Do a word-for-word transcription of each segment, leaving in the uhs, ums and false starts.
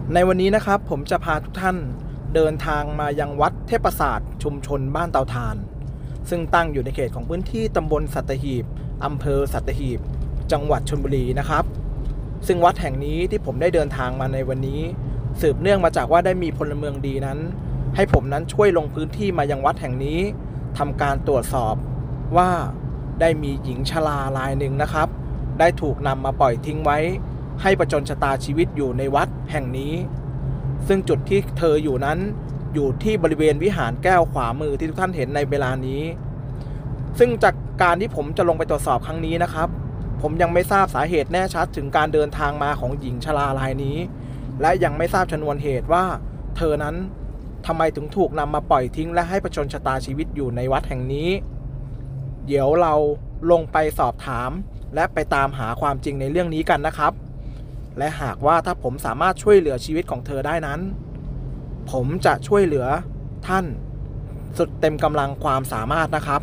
ในวันนี้นะครับผมจะพาทุกท่านเดินทางมายังวัดเทพศาสตร์ชุมชนบ้านเตาถ่านซึ่งตั้งอยู่ในเขตของพื้นที่ตำบลสัตหีบอำเภอสัตหีบจังหวัดชลบุรีนะครับซึ่งวัดแห่งนี้ที่ผมได้เดินทางมาในวันนี้สืบเนื่องมาจากว่าได้มีพลเมืองดีนั้นให้ผมนั้นช่วยลงพื้นที่มายังวัดแห่งนี้ทำการตรวจสอบว่าได้มีหญิงชรารายหนึ่งนะครับได้ถูกนำมาปล่อยทิ้งไว้ให้ประจนชะตาชีวิตอยู่ในวัดแห่งนี้ซึ่งจุดที่เธออยู่นั้นอยู่ที่บริเวณวิหารแก้วขวามือที่ทุกท่านเห็นในเวลานี้ซึ่งจากการที่ผมจะลงไปตรวจสอบครั้งนี้นะครับผมยังไม่ทราบสาเหตุแน่ชัดถึงการเดินทางมาของหญิงชรารายนี้และยังไม่ทราบชนวนเหตุว่าเธอนั้นทำไมถึงถูกนำมาปล่อยทิ้งและให้ประชนชะตาชีวิตอยู่ในวัดแห่งนี้เดี๋ยวเราลงไปสอบถามและไปตามหาความจริงในเรื่องนี้กันนะครับและหากว่าถ้าผมสามารถช่วยเหลือชีวิตของเธอได้นั้นผมจะช่วยเหลือท่านสุดเต็มกำลังความสามารถนะครับ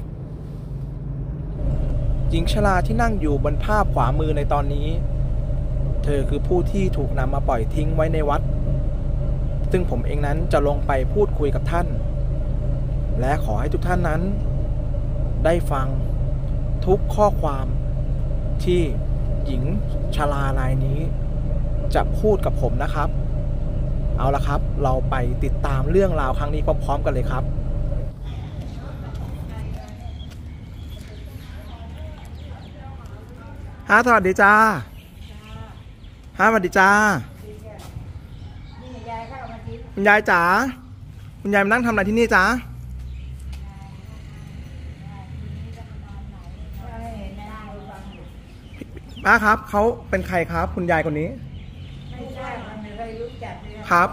หญิงชราที่นั่งอยู่บนภาพขวามือในตอนนี้เธอคือผู้ที่ถูกนำมาปล่อยทิ้งไว้ในวัดซึ่งผมเองนั้นจะลงไปพูดคุยกับท่านและขอให้ทุกท่านนั้นได้ฟังทุกข้อความที่หญิงชรารายนี้จะพูดกับผมนะครับเอาละครับเราไปติดตามเรื่องราวครั้งนี้พร้อมๆกันเลยครับฮะสวัสดีจ้าฮะสวัสดีจ้าคุณยายจ๋าคุณยายมานั่งทำอะไรที่นี่จ้าป้าครับเขาเป็นใครครับคุณยายคนนี้ไม่ใช่ไม่เคยรู้จักเลยครับ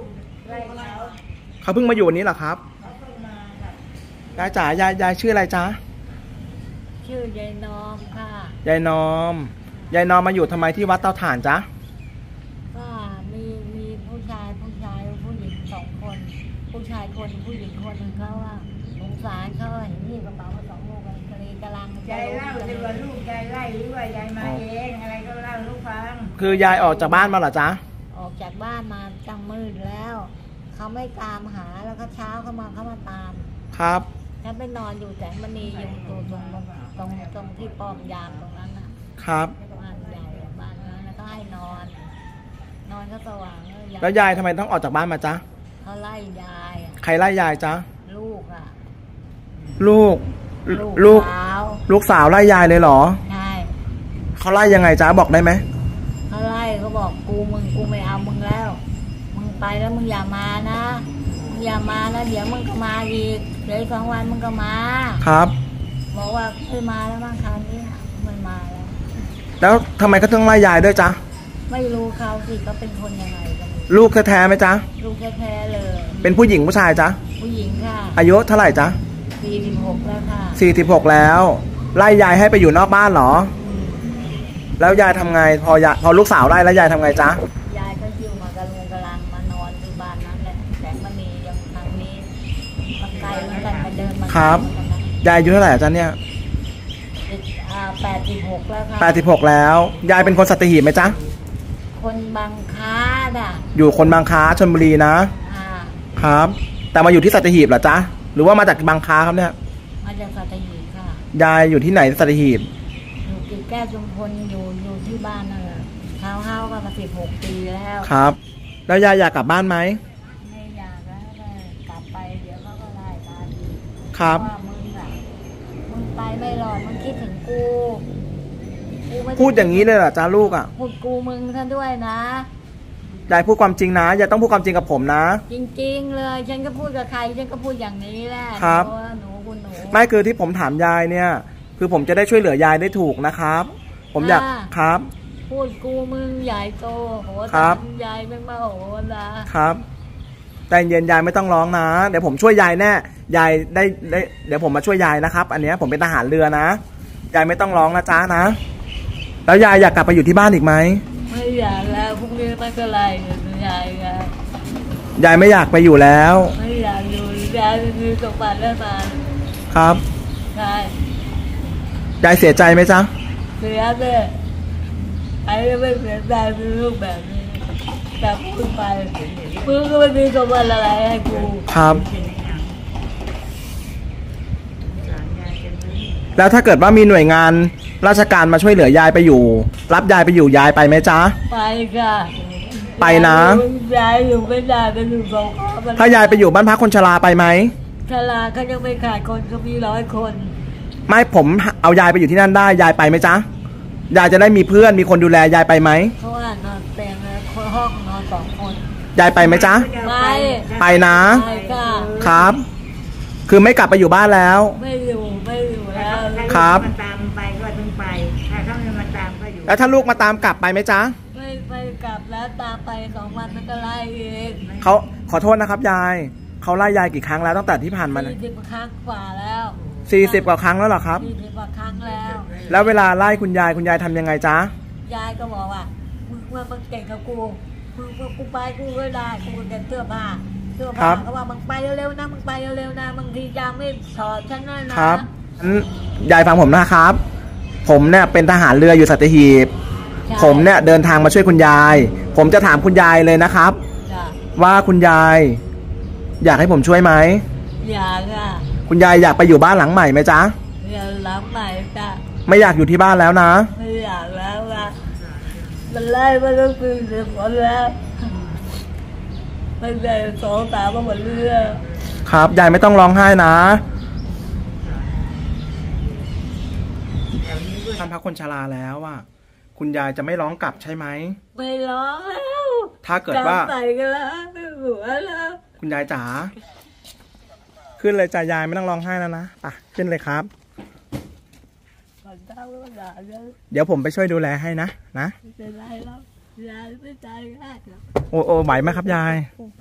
เขาเพิ่งมาอยู่วันนี้เหรอครับยายจ๋ายายยายชื่ออะไรจ๊ะชื่อยายนอมค่ะยายนอมยายนอมมาอยู่ทำไมที่วัดเตาถ่านจ๊ะก็มีมีผู้ชายผู้ชายผู้หญิงสองคนผู้ชายคนผู้หญิงคนหนึ่งเขาว่าสงสารเขาเห็นนี่กระเป๋ามาสองลูกกันกระกำลังยายเล่าจะว่าลูกยายไล่หรือว่ายายมาเองอะไรก็เล่าลูกฟังคือยายออกจากบ้านมาเหรอจ๊ะออกจากบ้านมาจังมืดแล้วเขาไม่ตามหาแล้วก็เช้าเขามาเขามาตามครับฉันไปนอนอยู่แสงมณีอยู่ตรงตรงตรงตรงที่ป้อมยามตรงนั้นนะครับบ้านใหญ่บ้านนั้นแล้วก็ให้นอนนอนก็สว่างแล้วยายทำไมต้องออกจากบ้านมาจ๊ะเขาไล่ยายใครไล่ยายจ๊ะลูกอ่ะลูกลูกลูกสาวไล่ยายเลยเหรอใช่เขาไล่ยังไงจ๊ะบอกได้ไหมเขาไล่เขาบอกกูมึงกูไม่เอามึงแล้วมึงไปแล้วมึงอย่ามานะมึงอย่ามาแล้วเดี๋ยวมึงก็มาอีกเดี๋ยวสองวันมึงก็มาครับบอกว่าเคยมาแล้วบางครั้งนี้มันมาแล้วแล้วทำไมเขาต้องไล่ยายด้วยจ๊ะไม่รู้เขาสิเขาเป็นคนยังไงกันลูกแท้ๆไหมจ๊ะลูกแท้ๆเลยเป็นผู้หญิงผู้ชายจ๊ะผู้หญิงค่ะอายุเท่าไหร่จ๊ะสี่สิบหกแล้วค่ะสี่สิบหกแล้วไล่ยายให้ไปอยู่นอกบ้านเหรอแล้วยายทำไงพอยาพอลูกสาวไล่แล้วยายทำไงจ๊ะยายก็ยิ้วมากระลุงกระลังมานอนที่บ้านนั้นแหละแสงมณียังทางนี้มันไกลเหมือนกันมาเดินมาครับยายอายุเท่าไหร่จ๊ะเนี่ยแปดสิบหกแล้วค่ะแปดสิบหกแล้วยายเป็นคนสัตหีบไหมจ๊ะคนบางค้าด่ะอยู่คนบางค้าชลบุรีนะครับแต่มาอยู่ที่สัตหีบเหรอจ๊ะหรือว่ามาจากบางค้าครับเนี่ยมาจากสัตหีบค่ะยายอยู่ที่ไหนสัตหีบอยู่ติดแก้วชุมพลอยู่อยู่ที่บ้านนั่นแหละเท้าเฮ้าก็มาสิบหกปีแล้วครับแล้วยายอยากกลับบ้านไหมไม่อยากแล้วกลับไปเดี๋ยวเขาก็ไล่ตามครับว่ามึงอะมึงไปไม่รอดมึงคิดถึงกูพูดอย่างนี้เลยเหรอจ้าลูกอ่ะพูดกูมึงท่านด้วยนะยายพูดความจริงนะยายต้องพูดความจริงกับผมนะจริงๆเลยฉันก็พูดกับใครฉันก็พูดอย่างนี้แหละครับหนูคุณหนูไม่คือที่ผมถามยายเนี่ยคือผมจะได้ช่วยเหลือยายได้ถูกนะครับผมอยากครับพูดกูมึงใหญ่โตโหครับยายไม่มาโหนะครับใจเย็นยายไม่ต้องร้องนะเดี๋ยวผมช่วยยายแน่ยายได้ได้เดี๋ยวผมมาช่วยยายนะครับอันนี้ผมเป็นทหารเรือนะยายไม่ต้องร้องนะจ๊ะนะแล้วยายอยากกลับไปอยู่ที่บ้านอีกไหมไม่อยากแล้วพรุ่งนี้ไม่เป็นไรยายครับยายไม่อยากไปอยู่แล้วไม่อยากอยู่ยายมีสมบัติแล้วมาครับใช่ยายเสียใจไหมจ๊ะเสียเลยไอ้ไม่เสียใจเป็นลูกแบบนี้แต่มึงไปมึงก็ไม่มีสมบัติอะไรให้กูครับแล้วถ้าเกิดว่ามีหน่วยงานราชการมาช่วยเหลือยายไปอยู่ รับยายไปอยู่ยายไปไหมจ๊ะไปค่ะไปนะยายอยู่ไม่ได้เป็นอยู่สองคนถ้ายายไปอยู่บ้านพักคนชราไปไหมชราเขายังไม่ขาดคนก็มีร้อยคนไม่ผมเอายายไปอยู่ที่นั่นได้ยายไปไหมจ๊ะยายจะได้มีเพื่อนมีคนดูแลยายไปไหมเพราะว่านอนเตียงคนห้องนอนสองคนยายไปไหมจ๊ะไปไปนะไปค่ะครับคือไม่กลับไปอยู่บ้านแล้วไม่อยู่ไม่อยู่แล้วครับมาตามไปก็ต้องไปถ้าเขาไม่มาตามก็อยู่แล้วถ้าลูกมาตามกลับไปไหมจ๊ะไม่ไปกลับแล้วตามไปสองวันมันก็ไล่เองเขาขอโทษนะครับยายเขาไล่ยายกี่ครั้งแล้วตั้งแต่ที่ผ่านมาสี่สิบครั้งกว่าแล้วสี่สิบกว่าครั้งแล้วเหรอครับสี่สิบกว่าครั้งแล้วแล้วเวลาไล่คุณยายคุณยายทำยังไงจ๊ะยายก็บอกว่ามึงว่ามึงเก่งกับกูมึงว่ากูไปกูก็ได้กูก็เก็บเสื้อผ้าเสื้อผ้าเขาว่ามึงไปเร็วๆนะมึงไปเร็วๆนะบางทียามไม่ถอดฉันนั่นนะครับยายฟังผมนะครับ ผมเนี่ยเป็นทหารเรืออยู่สัตหีบผมเนี่ยเดินทางมาช่วยคุณยายผมจะถามคุณยายเลยนะครับว่าคุณยายอยากให้ผมช่วยไหมอยากค่ะคุณยายอยากไปอยู่บ้านหลังใหม่ไหมจ๊ะอยากหลังใหม่จ้ะไม่อยากอยู่ที่บ้านแล้วนะไม่อยากแล้วค่ะมันไล่มาตั้งสี่สิบคนแล้วตั้งแต่สองสามมาหมดเรื่องครับยายไม่ต้องร้องไห้นะท่านพักคนชราแล้วอ่ะคุณยายจะไม่ร้องกลับใช่ไหมไม่ร้องแล้วถ้าเกิดว่าใส่กันแล้วหัวแล้วคุณยายจ๋าขึ้นเลยจ้ายายไม่ต้องร้องไห้แล้วนะไปขึ้นเลยครับเดี๋ยวผมไปช่วยดูแลให้นะนะไม่เป็นไรแล้วยายไม่ใจง่ายหรอกโอ้โอ้ไหวไหมครับยาย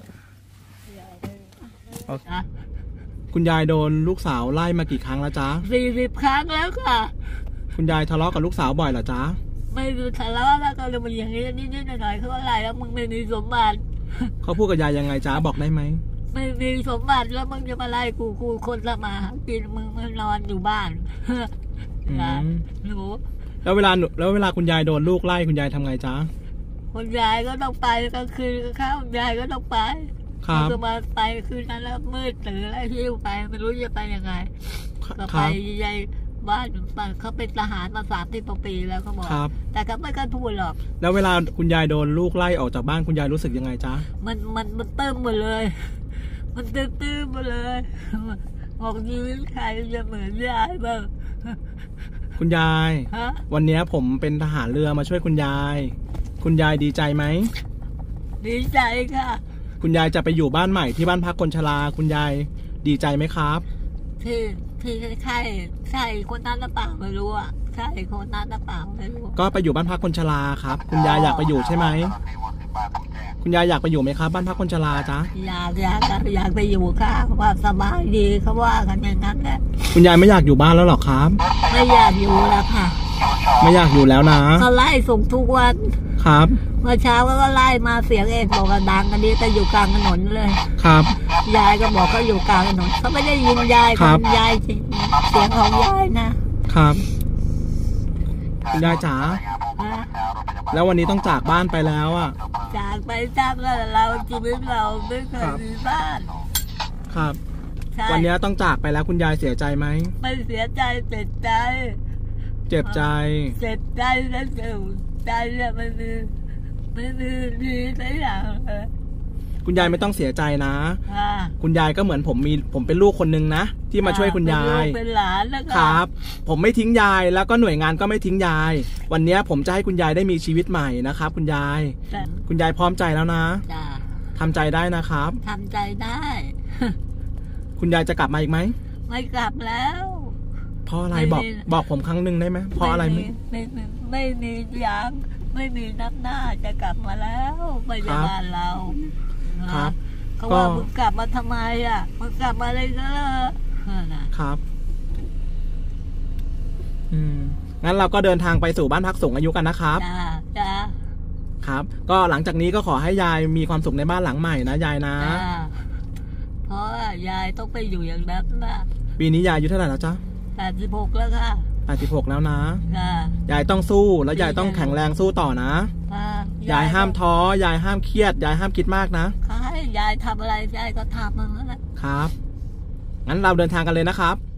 คุณยายโดนลูกสาวไล่มากี่ครั้งแล้วจ๊ะสี่สิบครั้งแล้วค่ะคุณยายทะเลาะกับลูกสาวบ่อยเหรอจ๊ะไม่ทะเลาะแล้วก็เลยมันอย่างนี้นิดๆหน่อยๆเขาอะไรแล้วมึงไม่มีสมบัติเขาพูดกับยายยังไงจ๊ะบอกได้ไหมไม่มีสมบัติแล้วมึงจะมาไล่กูกูคนละมากินมึงมานอนอยู่บ้านนะหนูแล้วเวลาแล้วเวลาคุณยายโดนลูกไล่คุณยายทำไงจ๊ะคุณยายก็ต้องไปกลางคืนข้าวคุณยายก็ต้องไปครับก็มาไปคืนนั้นแล้วมืดตื่นแล้วหิ้วไปไม่รู้จะไปยังไงก็ไปยายบ้านเขาเป็นทหารมาสามสิบปีแล้วเขาบอกแต่ก็ไม่เคยพูดหรอกแล้วเวลาคุณยายโดนลูกไล่ออกจากบ้านคุณยายรู้สึกยังไงจ๊ะมันมันมันเติมหมดเลยมันตื้อตื้อหมดเลยบอกชีวิตใครจะเหมือนยายบ้างคุณยายวันนี้ผมเป็นทหารเรือมาช่วยคุณยายคุณยายดีใจไหมดีใจค่ะคุณยายจะไปอยู่บ้านใหม่ที่บ้านพักคนชราคุณยายดีใจไหมครับที่ที่ใช่ใช่คนนั้นหรือเปล่าไม่รู้อ่ะใช่คนนั้นหรือเปล่าไม่รู้ก็ไปอยู่บ้านพักคนชราครับคุณยายอยากไปอยู่ใช่ไหมคุณยายอยากไปอยู่ไหมครับบ้านพักคนชราจ๊ะอยากอยากอยากไปอยู่ค่ะว่าสบายดีเขาว่ากันอย่างนั้นแหละคุณยายไม่อยากอยู่บ้านแล้วหรอครับไม่อยากอยู่แล้วค่ะไม่อยากอยู่แล้วนะเขาไล่ส่งทุกวันครับเมื่อเช้าก็ไล่มาเสียงเอกบอกกันดังกันนี้แต่อยู่กลางถนนเลยครับยายก็บอกเขาอยู่กลางถนนเขาไม่ได้ยินยายของยายเสียงของยายนะครับคุณยายจ๋าแล้ววันนี้ต้องจากบ้านไปแล้วอ่ะจากไปจากแล้วเราชีวิตเราไม่เคยมีบ้านครับวันนี้ต้องจากไปแล้วคุณยายเสียใจไหมไม่เสียใจเจ็บใจเจ็บใจเจ็บใจแล้วเจ็บใจเนี่ยมันมีมันมีดีหลายอย่างคุณยายไม่ต้องเสียใจนะคุณยายก็เหมือนผมมีผมเป็นลูกคนนึงนะที่มาช่วยคุณยายเป็นหลานนะครับผมไม่ทิ้งยายแล้วก็หน่วยงานก็ไม่ทิ้งยายวันนี้ผมจะให้คุณยายได้มีชีวิตใหม่นะครับคุณยายคุณยายพร้อมใจแล้วนะทำใจได้นะครับทำใจได้คุณยายจะกลับมาอีกไหมไม่กลับแล้วเพราะอะไรบอกบอกผมครั้งหนึ่งได้ไหมเพราะอะไรไม่ไม่ไม่มีอย่างไม่มีน้ำหน้าจะกลับมาแล้วไปบ้านเราครับเขาว่ามึงกลับมาทำไมอ่ะมึงกลับมาอะไรก็ครับอืมงั้นเราก็เดินทางไปสู่บ้านพักสูงอายุกันนะครับจ้าจ้าครับก็หลังจากนี้ก็ขอให้ยายมีความสุขในบ้านหลังใหม่นะยายนะเพราะยายต้องไปอยู่อย่างนั้นนะปีนี้ยายอายุเท่าไหร่แล้วจ๊ะแปดสิบหกแล้วค่ะแปดสิบหกแล้วนะยายต้องสู้แล้วยายต้องแข็งแรงสู้ต่อนะยายห้ามท้อยายห้ามเครียดยายห้ามคิดมากนะเขาให้ยายทำอะไรยายก็ทำมันนั่นแหละครับงั้นเราเดินทางกันเลยนะครับ